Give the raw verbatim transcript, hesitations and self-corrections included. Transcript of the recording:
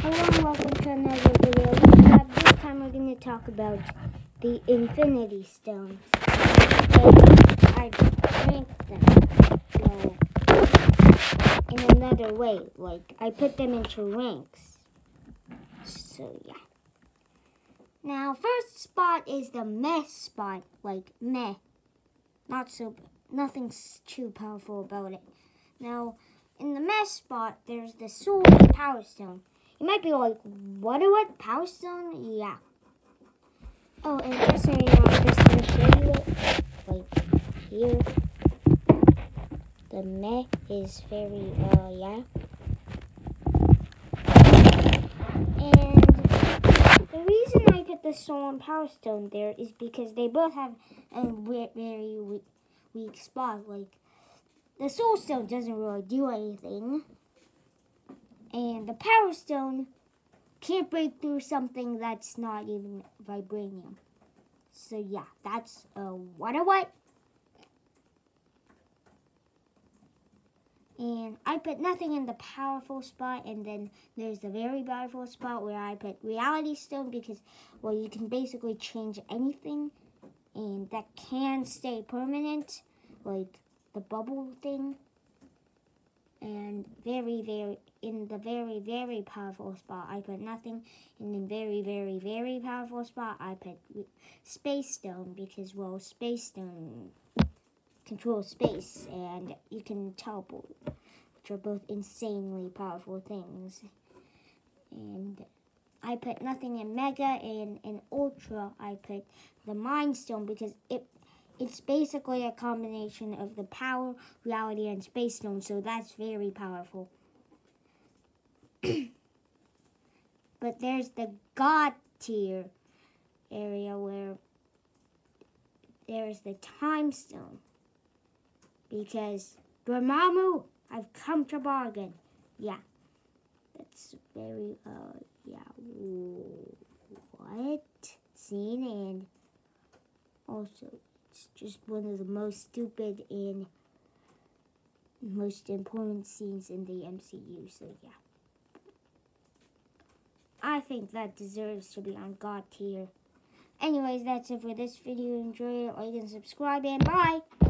Hello and welcome to another video. Uh, this time we're going to talk about the Infinity Stones. And I drank them well, in another way. Like, I put them into ranks. So, yeah. Now, first spot is the meh spot. Like, meh. Not so, nothing's too powerful about it. Now, in the meh spot, there's the Soul Power Stone. You might be like, what, what, Power Stone? Yeah. Oh, and just so you know, I'm just going to show you it, like, here. The meh is very, uh, yeah. And the reason I put the Soul and Power Stone there is because they both have a very weak, weak spot. Like, the Soul Stone doesn't really do anything. And the Power Stone can't break through something that's not even vibranium. So yeah, that's a what a what. And I put nothing in the powerful spot, and then there's the very powerful spot where I put Reality Stone because, well, you can basically change anything, and that can stay permanent, like the bubble thing. And very, very, in the very, very powerful spot, I put nothing. In the very, very, very powerful spot, I put Space Stone because, well, Space Stone controls space and you can teleport, which are both insanely powerful things. And I put nothing in Mega, and in Ultra, I put the Mind Stone because it It's basically a combination of the power, reality, and space stone, so that's very powerful. But there's the God tier area where there's the Time Stone. Because, Dormammu, I've come to bargain. Yeah. That's very, uh, yeah. What? Scene, and also, it's just one of the most stupid and most important scenes in the M C U, so yeah. I think that deserves to be on God tier. Anyways, that's it for this video. Enjoy it, like and subscribe, and bye!